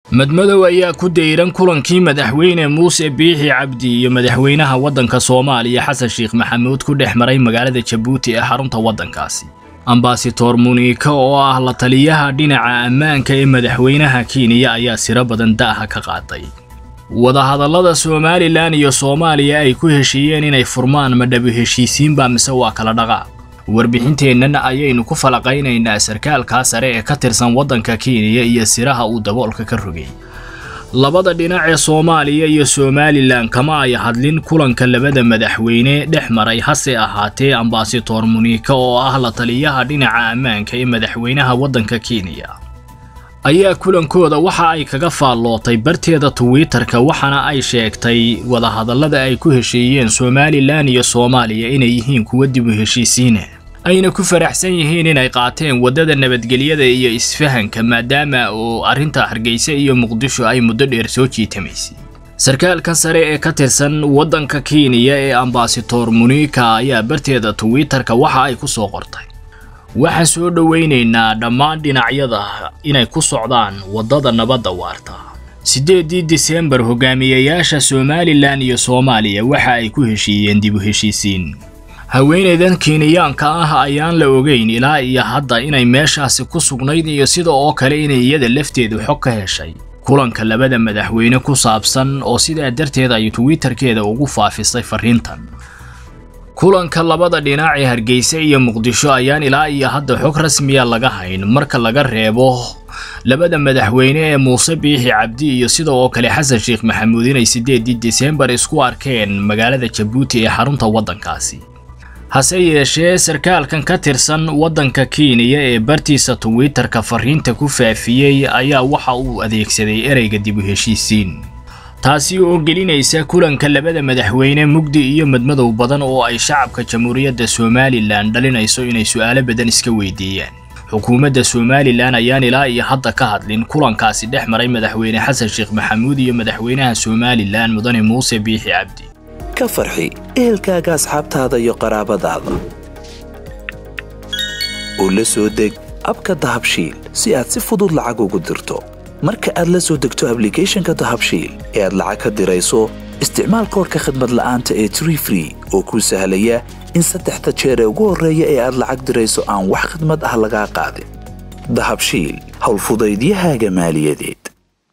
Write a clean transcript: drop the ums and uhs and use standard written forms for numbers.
madmadow ayaa ku deyran kulankii madaxweyne Muuse Biixi Cabdi iyo madaxweynaha waddanka Soomaaliya Xasan Sheekh Maxamuud ku dhex maray magaalada Jabuuti ee xarunta waddankaasi. Ambassador Munika oo ah la taliyaha dhinaca ammaanka ee madaxweynaha Kenya ayaa sira badan daaha ka qaaday. wadahadallada Somaliland iyo Soomaaliya ay ku heshiiyeen inay furmaan madhabu heshiisiin baa mise waa kala dhaqaaq. warbixinteenna ayaynu ku falaqaynaynaa sarkaalka sare ee ka tirsan waddanka Kenya iyo siraha uu daboolka ka rogay. labada dhinac ee Soomaaliya iyo Somaliland kama ay hadlin kulanka labada madaxweyne dhex maray hase ahaatee Ambassador Munika oo ah la taliyaha dhinaca ammaanka ee madaxweynaha waddanka Kenya ayaa kulankooda waxa ay kaga faallootay barteeda Twitter-ka waxana ay sheegtay wadahadallada ay ku heshiiyeen Somaliland iyo Soomaaliya inay yihiin kuwa dib u heshiisiin ayna ku faraxsan yihiin inay qaateen wadada nabadgelyada iyo isfahanka maadaama oo arinta Hargeysa iyo Muqdisho ay muddo dheer soo jiitamaysay. sarkaalka sare ee ka tirsan waddanka Kenya ee Ambassador Munika ayaa barteeda Twitter-ka waxa ay ku soo qortay waxaan soo dhaweynaynaa dhammaan dhinacyada inay ku socdaan wadada nabadda waarta. 8 December hogaamiyayaasha Somaliland iyo Soomaaliya waxa ay ku heshiiyeen dib u heshiisiin. haweeneydan Kenyaanka ah ayaan la ogeyn ilaa iyo hadda inay meeshaasi ku sugnayd iyo sida oo kale inay iyada lafteedu xog ka heshay kulanka labada madaxweyne ku saabsan oo sida darteed ay Twitter-keeda ugu faafisay fariintan. kulanka labada dhinac ee Hargeysa iyo Muqdisho ayaan ilaa iyo hadda xog rasmi ah laga hayn marka laga reebo labada madaxweyne ee Muuse Biixi Cabdi iyo sida oo kale Xasan Sheekh Maxamuud inay 8 December isku arkeen magaalada Jabuuti ee xarunta waddankaasi. hase yeeshee sarkaalkan ka tirsan waddanka Kenya ee bartiisa Twitter-ka fariinta ku faafiyay ayaa waxa uu adeegsaday ereyga dib u heshiisiin taasi oo gelinaysa kulanka labada madaxweyne mugdi iyo madmadow badan oo ay shacabka Jamhuuriyadda Somaliland dhalinayso inay su'aalo badan iska weydiiyaan. xukuumadda Somaliland ayaan ilaa iyo hadda ka hadlin kulankaasi dhex maray madaxweyne Xasan Sheekh Maxamuud iyo madaxweynaha Somaliland mudane Muuse Biixi Cabdi. ka farxi ehelkaaga asxaabtaada iyo qaraabadaada oo la soo deg abka Dahabshiil si aad si fudud lacag ugu dirto. marka aad la soo degto application-ka Dahabshiil ee aad lacag ka dirayso isticmaal koodka khidmad la'aanta ee Tree Free oo kuu sahlaya in 3 jeer ugu horeeya ee aad lacag dirayso aan wax khidmad ah laga qaadin. Dahabshiil hawl fudaydiyahaaga maaliyadeed.